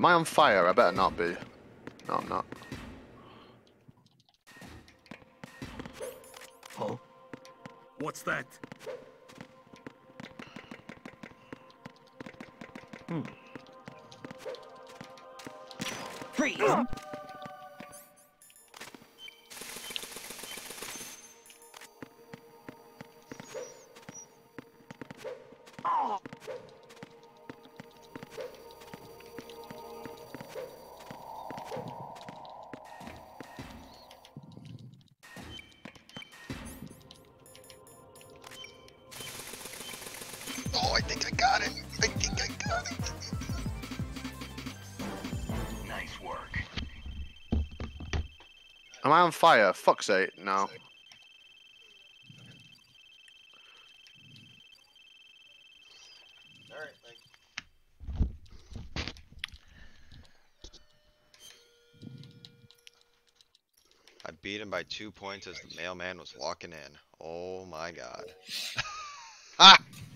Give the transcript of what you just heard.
Am I on fire? I better not be. No, I'm not. Huh? What's that? Freeze! Oh, I think I got it. I think I got it. Nice work. Am I on fire? Fuck's sake, no. Alright, I beat him by 2 points as the mailman was walking in. Oh my god. Ha!